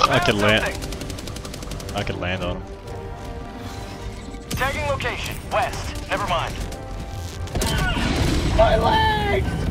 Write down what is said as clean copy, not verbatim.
I could land. I could land on him. Tagging location, west. Never mind. My legs!